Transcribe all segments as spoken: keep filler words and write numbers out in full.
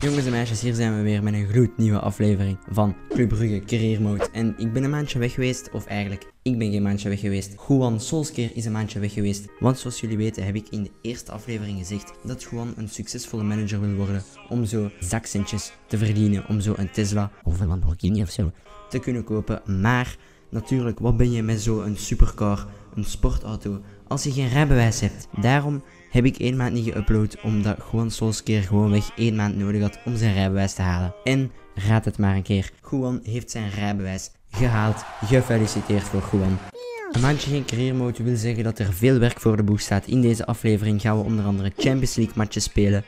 Jongens en meisjes, hier zijn we weer met een gloednieuwe aflevering van Club Brugge Career Mode. En ik ben een maandje weg geweest, of eigenlijk, ik ben geen maandje weg geweest. Juan Solskjaer is een maandje weg geweest. Want zoals jullie weten heb ik in de eerste aflevering gezegd dat Juan een succesvolle manager wil worden. Om zo zakcentjes te verdienen, om zo een Tesla of een Lamborghini of zo te kunnen kopen. Maar natuurlijk, wat ben je met zo'n supercar, een sportauto, als je geen rijbewijs hebt? Daarom heb ik één maand niet geüpload, omdat Juan Solskjaer gewoonweg één maand nodig had om zijn rijbewijs te halen. En raad het maar een keer, Juan heeft zijn rijbewijs gehaald. Gefeliciteerd voor Juan. Een maandje geen career mode wil zeggen dat er veel werk voor de boeg staat. In deze aflevering gaan we onder andere Champions League matches spelen.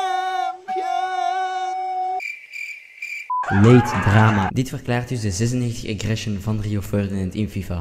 Late drama. Dit verklaart dus de zesennegentig aggression van Rio Ferdinand in FIFA.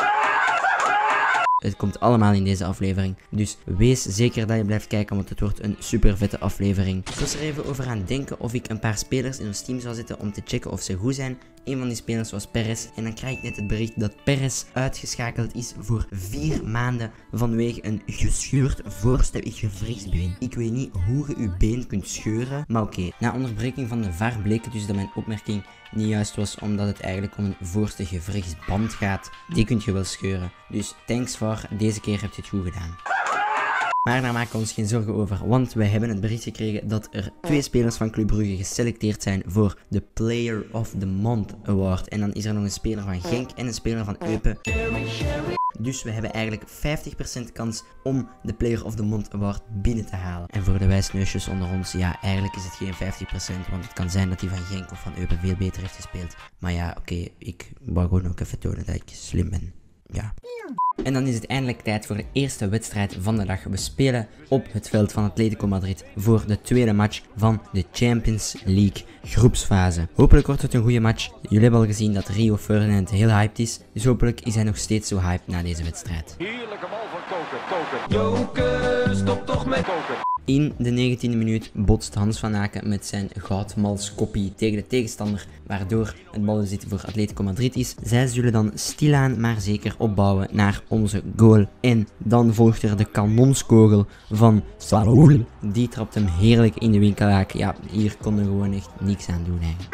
Het komt allemaal in deze aflevering. Dus wees zeker dat je blijft kijken, want het wordt een super vette aflevering. Ik was er even over aan het denken of ik een paar spelers in ons team zou zetten om te checken of ze goed zijn. Een van die spelers was Perez. En dan krijg ik net het bericht dat Perez uitgeschakeld is voor vier maanden vanwege een gescheurd voorstel gewrichtsbeen. Ik weet niet hoe je je been kunt scheuren, maar oké. Okay. Na onderbreking van de V A R bleek het dus dat mijn opmerking niet juist was, omdat het eigenlijk om een voorste gewrichtsband gaat. Die kun je wel scheuren. Dus thanks voor, deze keer heb je het goed gedaan. Maar daar maken we ons geen zorgen over, want wij hebben het bericht gekregen dat er twee spelers van Club Brugge geselecteerd zijn voor de Player of the Month Award. En dan is er nog een speler van Genk en een speler van Eupen. Dus we hebben eigenlijk vijftig procent kans om de Player of the Month Award binnen te halen. En voor de wijsneusjes onder ons, ja, eigenlijk is het geen vijftig procent, want het kan zijn dat die van Genk of van Eupen veel beter heeft gespeeld. Maar ja, oké, okay, ik wou gewoon ook even tonen dat ik slim ben. Ja. En dan is het eindelijk tijd voor de eerste wedstrijd van de dag. We spelen op het veld van Atletico Madrid voor de tweede match van de Champions League groepsfase. Hopelijk wordt het een goede match. Jullie hebben al gezien dat Rio Ferdinand heel hyped is. Dus hopelijk is hij nog steeds zo hyped na deze wedstrijd. Heerlijke bal van Koken, Koken. Joke, stop toch met Koken. In de negentiende minuut botst Hans van Aken met zijn goudmalskoppie tegen de tegenstander, waardoor het balbezit voor Atletico Madrid is. Zij zullen dan stilaan maar zeker opbouwen naar onze goal. En dan volgt er de kanonskogel van Saúl. Die trapt hem heerlijk in de winkelhaak. Ja, hier konden we gewoon echt niks aan doen eigenlijk.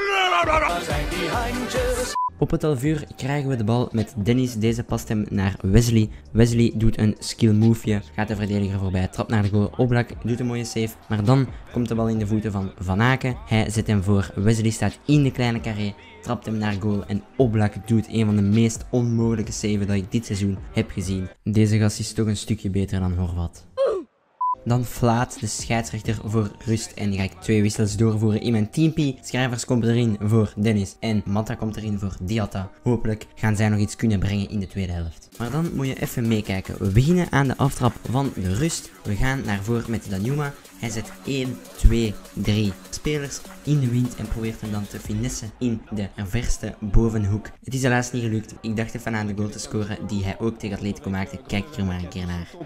Op het half uur krijgen we de bal met Dennis. Deze past hem naar Wesley. Wesley doet een skill moveje, gaat de verdediger voorbij, trapt naar de goal. Oblak doet een mooie save, maar dan komt de bal in de voeten van Van Aken. Hij zet hem voor. Wesley staat in de kleine carré, trapt hem naar goal en Oblak doet een van de meest onmogelijke saves dat ik dit seizoen heb gezien. Deze gast is toch een stukje beter dan Horvat. Dan flaat de scheidsrechter voor rust en ga ik twee wissels doorvoeren in mijn teampie. Schrijvers komt erin voor Dennis en Mata komt erin voor Diatta. Hopelijk gaan zij nog iets kunnen brengen in de tweede helft. Maar dan moet je even meekijken. We beginnen aan de aftrap van de rust. We gaan naar voren met Danjuma. Hij zet één, twee, drie spelers in de wind en probeert hem dan te finessen in de verste bovenhoek. Het is helaas niet gelukt. Ik dacht even aan de goal te scoren die hij ook tegen Atletico maakte. Kijk er maar een keer naar.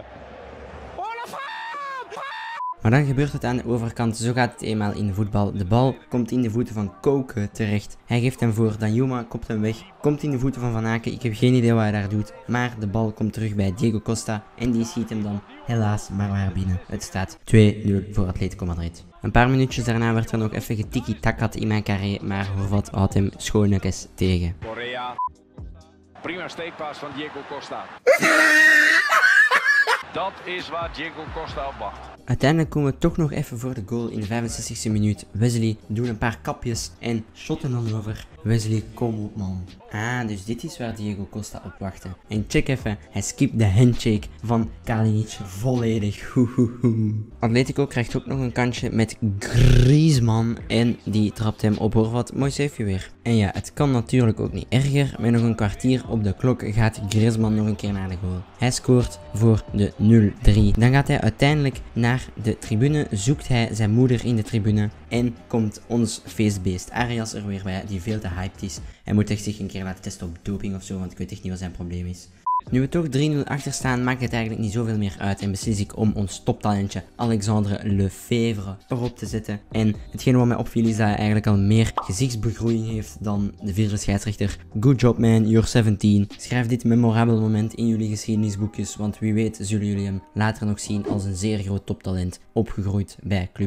Maar dan gebeurt het aan de overkant, zo gaat het eenmaal in voetbal. De bal komt in de voeten van Koken terecht. Hij geeft hem voor, Danjuma kopt hem weg, komt in de voeten van Van Aken. Ik heb geen idee wat hij daar doet, maar de bal komt terug bij Diego Costa en die schiet hem dan helaas maar waar binnen. Het staat twee nul voor Atletico Madrid. Een paar minuutjes daarna werd er nog even getiki-takat in mijn carré, maar Horvat houdt hem schoonetjes tegen. Correa. Prima steekpaas van Diego Costa. Dat is waar Diego Costa op wacht. Uiteindelijk komen we toch nog even voor de goal in de vijfenzestigste minuut. Wesley doet een paar kapjes en shotten dan over. Wesley, kom op man. Ah, dus dit is waar Diego Costa op wachtte. En check even, hij skipt de handshake van Kalinic volledig. Atletico krijgt ook nog een kansje met Griezmann en die trapt hem op Horvat. Mooi save weer. En ja, het kan natuurlijk ook niet erger. Met nog een kwartier op de klok gaat Griezmann nog een keer naar de goal. Hij scoort voor de nul drie. Dan gaat hij uiteindelijk naar de tribune, zoekt hij zijn moeder in de tribune en komt ons feestbeest Arias er weer bij, die veel te hyped is. Hij moet echt zich een keer laten testen op doping of zo, want ik weet echt niet wat zijn probleem is. Nu we toch drie nul achter staan, maakt het eigenlijk niet zoveel meer uit en beslis ik om ons toptalentje Alexandre Lefevre erop te zetten. En hetgene wat mij opviel is dat hij eigenlijk al meer gezichtsbegroeiing heeft dan de vierde scheidsrechter. Good job man, you're zeventien. Schrijf dit memorabel moment in jullie geschiedenisboekjes, want wie weet zullen jullie hem later nog zien als een zeer groot toptalent, opgegroeid bij Club Brugge.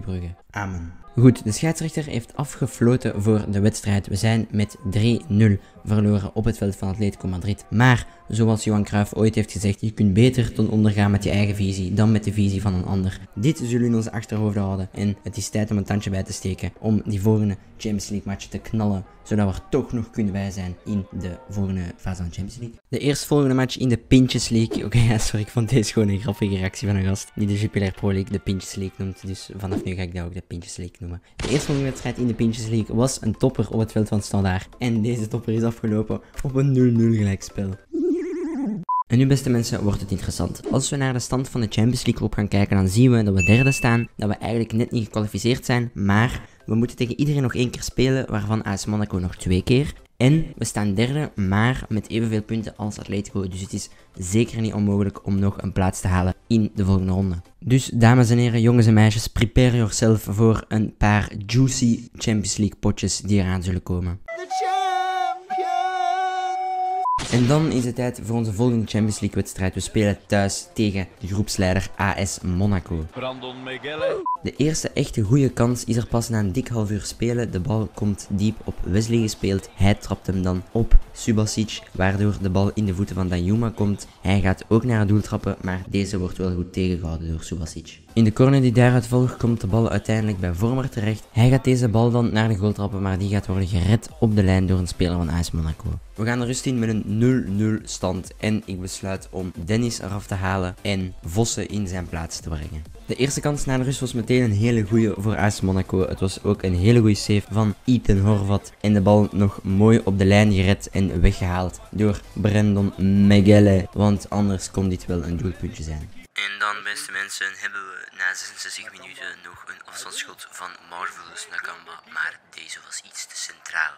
Amen. Goed, de scheidsrechter heeft afgefloten voor de wedstrijd. We zijn met drie nul verloren op het veld van Atletico Madrid. Maar, zoals Johan Cruijff ooit heeft gezegd, je kunt beter ten onder gaan met je eigen visie dan met de visie van een ander. Dit zullen we in onze achterhoofd houden en het is tijd om een tandje bij te steken om die volgende Champions League match te knallen, zodat we er toch nog kunnen bij zijn in de volgende fase van de Champions League. De eerstvolgende match in de Pintjes League. Oké, okay, ja, sorry, ik vond deze gewoon een grappige reactie van een gast die de Jupiler Pro League de Pintjes League noemt, dus vanaf nu ga ik dat ook de Pintjes League noemen. De eerstvolgende wedstrijd in de Pintjes League was een topper op het veld van Standaard en deze topper is afgelopen op een nul nul gelijkspel. En nu, beste mensen, wordt het interessant. Als we naar de stand van de Champions League op gaan kijken, dan zien we dat we derde staan, dat we eigenlijk net niet gekwalificeerd zijn, maar we moeten tegen iedereen nog één keer spelen, waarvan A S Monaco nog twee keer. En we staan derde, maar met evenveel punten als Atletico, dus het is zeker niet onmogelijk om nog een plaats te halen in de volgende ronde. Dus, dames en heren, jongens en meisjes, prepare yourself voor een paar juicy Champions League potjes die eraan zullen komen. En dan is het tijd voor onze volgende Champions League wedstrijd. We spelen thuis tegen de groepsleider A S Monaco. Brandon Megelle. De eerste echte goede kans is er pas na een dik half uur spelen. De bal komt diep op Wesley gespeeld. Hij trapt hem dan op Subasic, waardoor de bal in de voeten van Danjuma komt. Hij gaat ook naar het doel trappen, maar deze wordt wel goed tegengehouden door Subasic. In de corner die daaruit volgt komt de bal uiteindelijk bij Vormer terecht. Hij gaat deze bal dan naar de goal trappen, maar die gaat worden gered op de lijn door een speler van A S Monaco. We gaan de rust in met een nul nul stand en ik besluit om Dennis eraf te halen en Vossen in zijn plaats te brengen. De eerste kans na de rust was meteen een hele goeie voor A S Monaco. Het was ook een hele goede save van Ethan Horvat en de bal nog mooi op de lijn gered en weggehaald door Brandon Megelle, want anders kon dit wel een doelpuntje zijn. En dan, beste mensen, hebben we na zesenzestig minuten nog een afstandsschot van Marvelous Nakamba, maar deze was iets te centraal.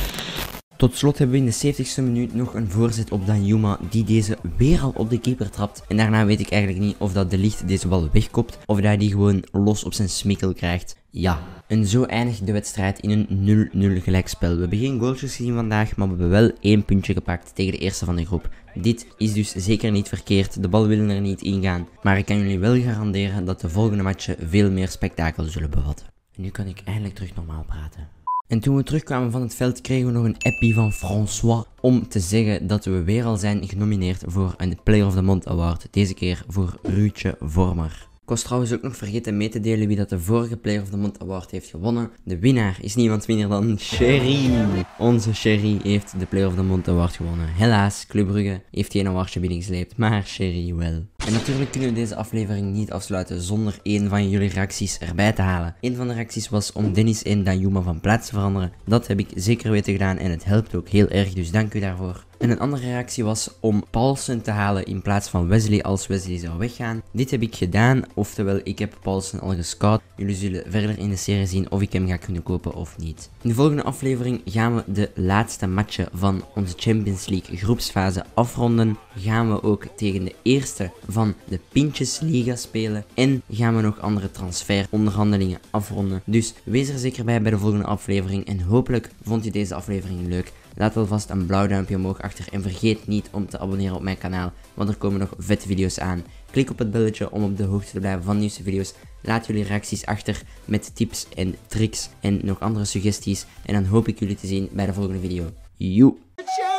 Tot slot hebben we in de zeventigste minuut nog een voorzet op Danjuma die deze weer al op de keeper trapt. En daarna weet ik eigenlijk niet of dat De Ligt deze bal wegkopt of dat hij die gewoon los op zijn smikkel krijgt. Ja. En zo eindigt de wedstrijd in een nul nul gelijkspel. We hebben geen goaltjes gezien vandaag, maar we hebben wel één puntje gepakt tegen de eerste van de groep. Dit is dus zeker niet verkeerd, de bal wil er niet ingaan. Maar ik kan jullie wel garanderen dat de volgende matchen veel meer spektakel zullen bevatten. En nu kan ik eindelijk terug normaal praten. En toen we terugkwamen van het veld kregen we nog een appie van François om te zeggen dat we weer al zijn genomineerd voor een Player of the Month Award. Deze keer voor Ruudje Vormer. Ik was trouwens ook nog vergeten mee te delen wie dat de vorige Player of the Month Award heeft gewonnen. De winnaar is niemand minder dan Sherry. Onze Sherry heeft de Player of the Month Award gewonnen. Helaas, Club Brugge heeft geen awardje binnengesleept, maar Sherry wel. En natuurlijk kunnen we deze aflevering niet afsluiten zonder één van jullie reacties erbij te halen. Een van de reacties was om Dennis en Danjuma van plaats te veranderen. Dat heb ik zeker weten gedaan en het helpt ook heel erg, dus dank u daarvoor. En een andere reactie was om Paulsen te halen in plaats van Wesley als Wesley zou weggaan. Dit heb ik gedaan, oftewel ik heb Paulsen al gescout. Jullie zullen verder in de serie zien of ik hem ga kunnen kopen of niet. In de volgende aflevering gaan we de laatste matchen van onze Champions League groepsfase afronden. Gaan we ook tegen de eerste van de Pintjes Liga spelen. En gaan we nog andere transferonderhandelingen afronden. Dus wees er zeker bij bij de volgende aflevering. En hopelijk vond je deze aflevering leuk. Laat alvast een blauw duimpje omhoog achter en vergeet niet om te abonneren op mijn kanaal, want er komen nog vette video's aan. Klik op het belletje om op de hoogte te blijven van nieuwste video's. Laat jullie reacties achter met tips en tricks en nog andere suggesties. En dan hoop ik jullie te zien bij de volgende video. Joe!